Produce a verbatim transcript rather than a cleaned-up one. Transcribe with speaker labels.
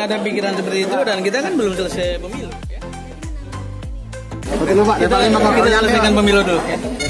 Speaker 1: nggak ada pikiran seperti itu dan kita kan belum selesai pemilu.
Speaker 2: Oke, Pak.
Speaker 1: Kita, kita selesaikan pemilu dulu.